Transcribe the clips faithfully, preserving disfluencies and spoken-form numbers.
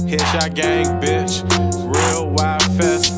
Headshot gang, bitch. Real wild fest.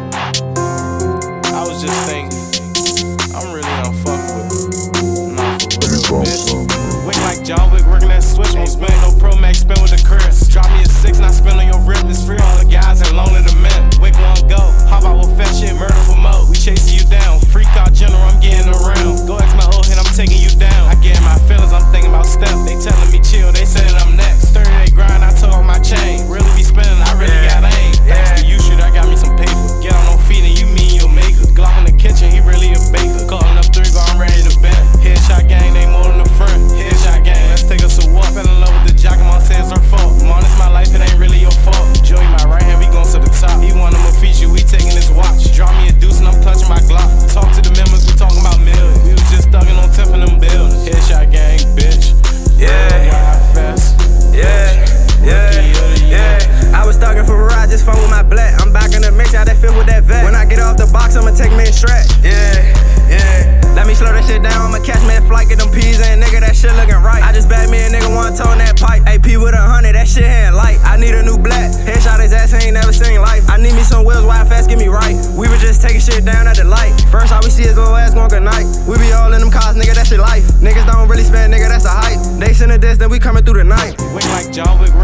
I was just thinking, I'm really gonna fuck with it. Not for real, bitch. Wick like John Wick, working that switch. Won't spend no Pro Max, spend with the Chris. Drop me a six, not spend on your rip. It's free, all the guys and lonely the men. Wick one go. Hop out with fat shit, murder for mo. We chasing you down. Freak out general, I'm getting around. Go ask my old head, I'm taking you down. I get in my feelings, I'm thinking about step. They telling me chill, they say that I'm next. thirty day grind, I took off my chain. Really be spinning, I really got aim. Thanks to you, shit, I got me some paper. Get on no feet and you mean your maker. Glock in the kitchen, he really a baker. Calling up three, go, I'm ready to bend. Headshot gang, they more than a friend. Headshot gang, let's take us a walk. Fell in love with the jock, I'm on say it's her fault. Mom, it's my life, it ain't really your fault. Joey, my right hand, we gon' to the top. He want him a feature, we taking his watch. Draw me a deuce and I'm clutching my Glock. Talk to the members, we talking about millions. We was just thugging on tenth in them buildings. Headshot gang, bitch. Yeah, fest. yeah, yeah, yeah. I was thugging for a ride, just fun with my black. I'm back in the mix, how that fit with that vet. When I get off the box, I'ma take me a stretch. Yeah, yeah. Let me slow that shit down, I'ma catch me a flight, get them peas in, nigga, that shit looking right. I just bagged me a nigga one tone that pipe. A P with a hundred, that shit ain't light. I need a new black. Headshot his ass, he ain't never seen life. I need me some wheels, wide fast, get me right. We were just taking shit down at the light. First all we see is little ass going good night. We be all in them cars, nigga, that shit life. Niggas don't really spend, nigga, that's a hype. They send a diss, then we coming through the night. Wick like John Wick.